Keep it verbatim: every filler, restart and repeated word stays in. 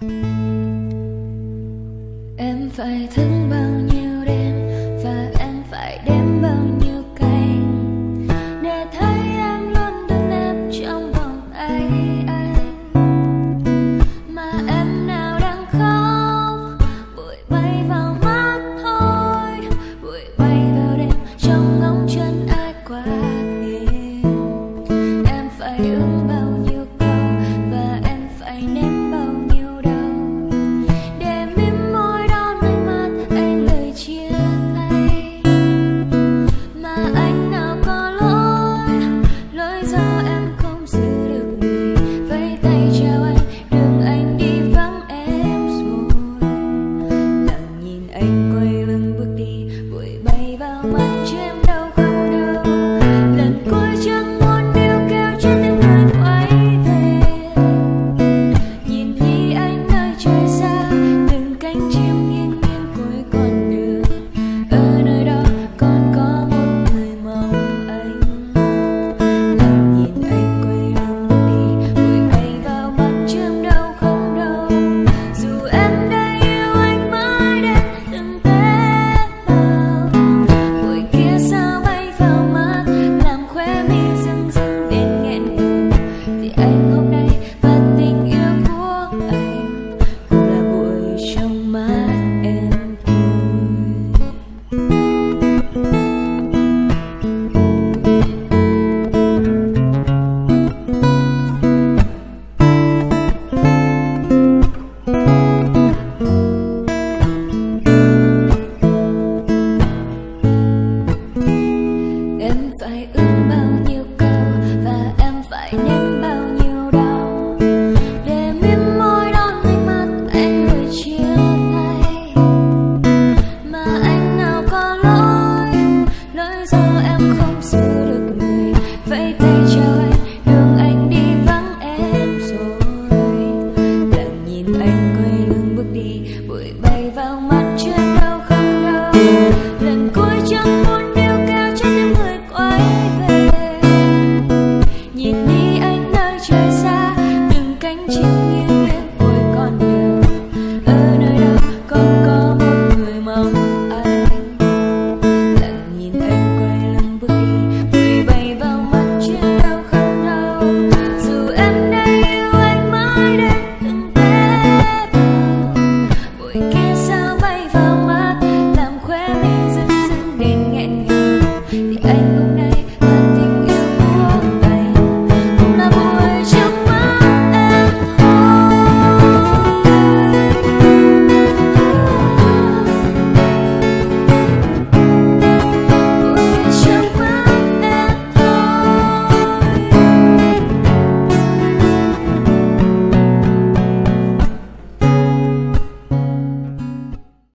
Em phải thức bao nhiêu đêm và em phải đếm bao nhiêu canh để thấy em luôn đứng em trong vòng tay anh. Mà em nào đang khóc, bụi bay vào mắt thôi, bụi bay vào đêm trong ngóng chân ai qua kìm. Em phải ưng bao nhiêu câu và em phải nếm bao nhiêu đau để mím môi đón ánh mắt anh lời chia tay. Mà anh nào có lỗi, lỗi do em không giữ được người, vẫy tay chào anh đường anh đi vắng em rồi. Lặng nhìn anh quay lưng bước đi, bụi bay vào mắt chứ em đâu không đâu. Lần cuối chẳng muốn níu kéo cho tiếng người quay về. Nhìn đi anh nơi trời xa, từng cánh chim nghiêng nghiêng cuối con đường. Ở nơi đó còn có một người mong anh. Lặng nhìn anh quay lưng bước đi, bụi bay vào mắt chứ em đâu không đâu. Dù em đã yêu anh mãi đến từng tế bào, bụi kia sao bay vào mắt làm khóe mi rưng rưng đến nghẹn ngào. Vì anh hôm nay và tình yêu của anh cũng là bụi trong mắt em Em phải ưng bao nhiêu câu và em phải nếm bao nhiêu đau để mím môi đón ánh mắt anh lời chia tay. Mà anh nào có lỗi, lỗi do em không giữ được người, vẫy tay chào anh đường anh đi vắng em rồi. Lặng nhìn anh quay lưng bước đi, bụi bay vào mắt chứ em đâu không đâu. Lần cuối chẳng muốn níu kéo cho tiếng người quay về. Nhìn đi anh nơi trời xa, từng cánh chim